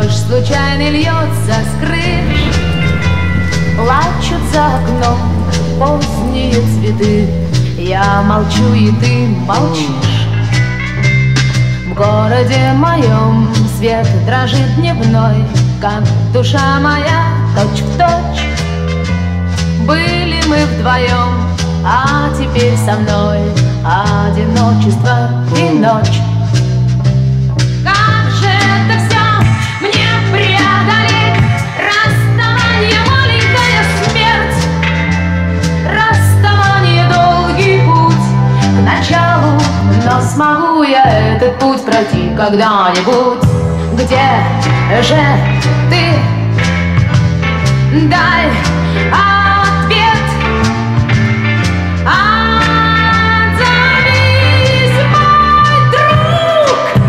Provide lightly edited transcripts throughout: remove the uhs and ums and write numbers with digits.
Дождь случайно льется с крыш, плачут за окном поздние цветы. Я молчу, и ты молчишь. В городе моем свет дрожит дневной, как душа моя точь-в-точь. Были мы вдвоем, а теперь со мной одиночество и ночь. Как же это все мне преодолеть? Расставание, маленькая смерть, расставание, долгий путь к началу. Но смогу я этот путь пройти когда-нибудь? Где же ты? Дай ответ. Отзовись, мой друг.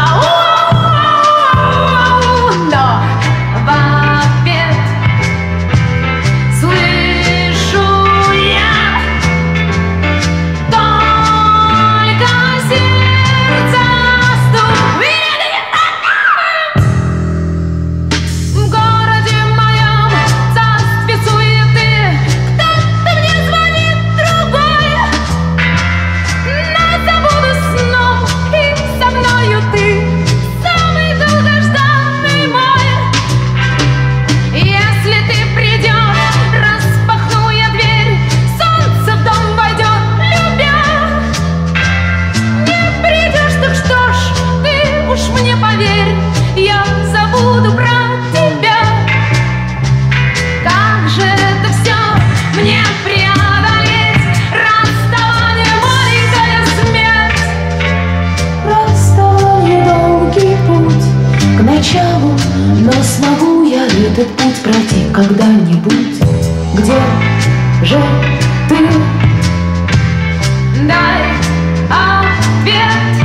Но в ответ слышу я только сердце стук. В городе моем царстве суеты кто-то мне звонит, другой. Но забуду сном, и со мною ты, самый долгожданный мой. Если ты придешь, распахну я дверь, солнце в дом войдет, любя. Не придешь, так что ж, ты уж мне поверь, я забуду про тебя. Как же это все мне преодолеть? Расставание, маленькая смерть, расставание, долгий путь к началу. Но смогу я этот путь пройти когда-нибудь? Где же ты? Дай ответ.